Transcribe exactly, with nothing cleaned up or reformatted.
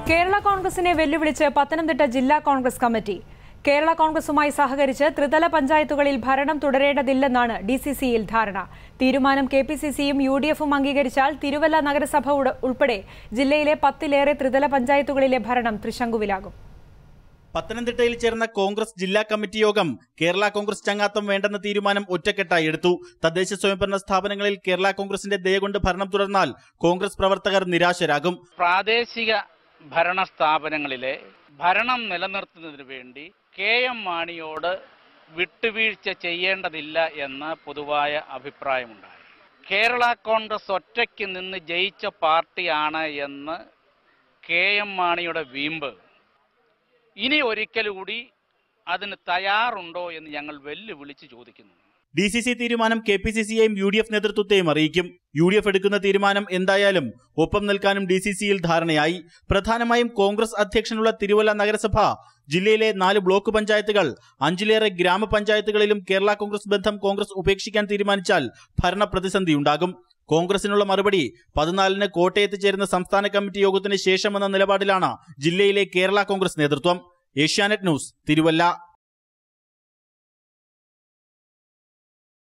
കേരള കോൺഗ്രസിനെ വെല്ലുവിളിച്ച് പത്തനംതിട്ട ജില്ലാ കോൺഗ്രസ് കമ്മിറ്റി. കേരള കോൺഗ്രസുമായി സഹകരിച്ച് ത്രിതല പഞ്ചായത്തുകളിൽ ഭരണം തുടരേണ്ടതില്ലെന്നാണ് ഡി സി സിയിൽ ധാരണ. തീരുമാനം കെ പി സി സിയും യു ഡി എഫും അംഗീകരിച്ചാൽ തിരുവല്ല നഗരസഭ ഉൾപ്പെടെ ജില്ലയിലെ പത്തിലേറെ ത്രിതല പഞ്ചായത്തുകളിലെ ഭരണം തൃശങ്കുവിലാകും. പത്തനംതിട്ടയിൽ ചേർന്ന കോൺഗ്രസ് ജില്ലാ കമ്മിറ്റി യോഗം കേരള കോൺഗ്രസ് ചങ്ങാത്തം വേണ്ടെന്ന തീരുമാനം ഒറ്റക്കെട്ടായി എടുത്തു. തദ്ദേശ സ്വയംഭരണ സ്ഥാപനങ്ങളിൽ കേരള കോൺഗ്രസിന്റെ ദയ കൊണ്ട് ഭരണം തുടർന്നാൽ കോൺഗ്രസ് പ്രവർത്തകർ നിരാശരാകും. പ്രാദേശിക ഭരണ സ്ഥാപനങ്ങളിലെ ഭരണം നിലനിർത്തുന്നതിന് വേണ്ടി കെ എം മാണിയോട് വിട്ടുവീഴ്ച ചെയ്യേണ്ടതില്ല എന്ന പൊതുവായ അഭിപ്രായമുണ്ടായി. കേരള കോൺഗ്രസ് ഒറ്റയ്ക്ക് നിന്ന് ജയിച്ച പാർട്ടിയാണ് എന്ന് കെ എം മാണിയുടെ വീമ്പ് ഇനി ഒരിക്കൽ കൂടി അതിന് തയ്യാറുണ്ടോ എന്ന് ഞങ്ങൾ വെല്ലുവിളിച്ച് ചോദിക്കുന്നു. ഡി സി സി തീരുമാനം കെ പി സി സിയെയും യു ഡി എഫ് നേതൃത്വത്തെയും അറിയിക്കും. യു ഡി എഫ് എടുക്കുന്ന തീരുമാനം എന്തായാലും ഒപ്പം നിൽക്കാനും ഡി സി സിയിൽ ധാരണയായി. പ്രധാനമായും കോൺഗ്രസ് അധ്യക്ഷനുള്ള തിരുവല്ല നഗരസഭ, ജില്ലയിലെ നാല് ബ്ലോക്ക് പഞ്ചായത്തുകൾ, അഞ്ചിലേറെ ഗ്രാമപഞ്ചായത്തുകളിലും കേരള കോൺഗ്രസ് ബന്ധം കോൺഗ്രസ് ഉപേക്ഷിക്കാൻ തീരുമാനിച്ചാൽ ഭരണ പ്രതിസന്ധിയുണ്ടാകും. കോൺഗ്രസിനുള്ള മറുപടി പതിനാലിന് കോട്ടയത്ത് ചേരുന്ന സംസ്ഥാന കമ്മിറ്റി യോഗത്തിന് ശേഷമെന്ന നിലപാടിലാണ് ജില്ലയിലെ കേരള കോൺഗ്രസ് നേതൃത്വം. ഏഷ്യാനെറ്റ് ന്യൂസ്, തിരുവല്ല.